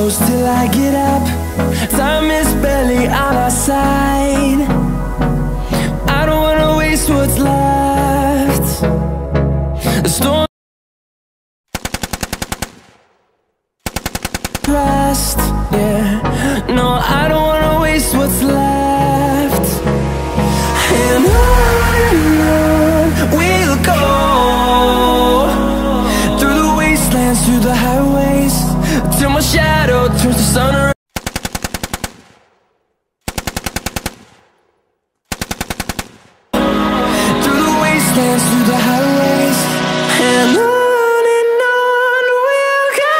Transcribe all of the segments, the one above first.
close till I get up. Time is barely on our side. I don't wanna waste what's left. The storm rest, yeah. No, I don't wanna waste what's left. And on we'll go, through the wastelands, through the highways, till my shadow turns to sun rays. Through the wastelands, through the highways, and on we'll go.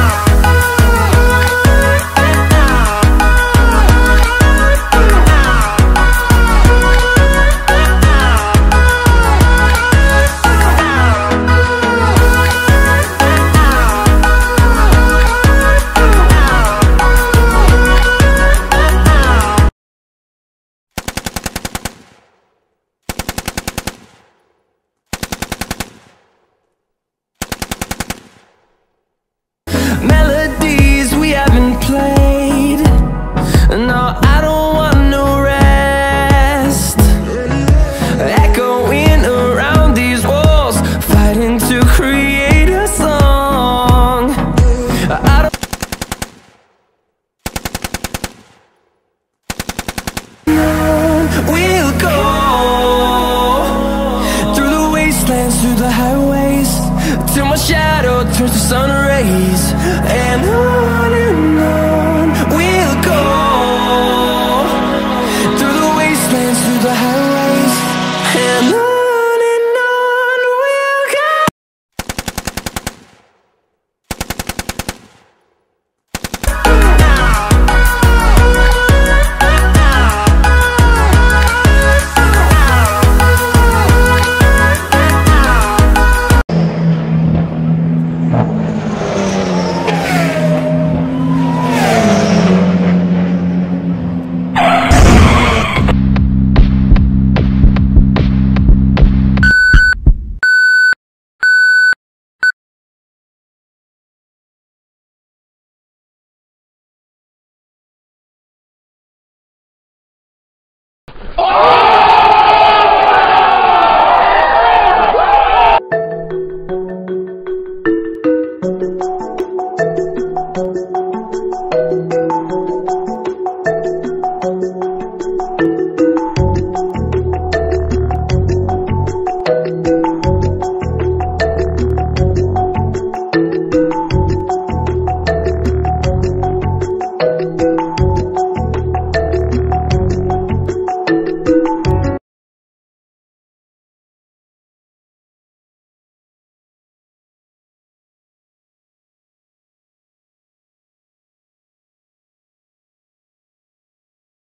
Melodies we haven't played. No, I don't want no rest. Echoing around these walls, fighting to create a song. I don't we'll go, through the wastelands, through the highways, till my shadow turns to sun rays. And